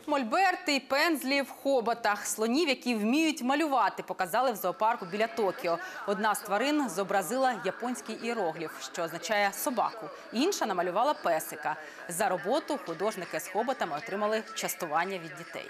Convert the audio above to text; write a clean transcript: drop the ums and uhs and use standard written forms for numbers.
Мольберти, пензлі в хоботах. Слонів, які вміють малювати, показали в зоопарку біля Токіо. Одна з тварин зобразила японський іерогліф, що означає собаку. Інша намалювала песика. За роботу художники з хоботами отримали частування від дітей.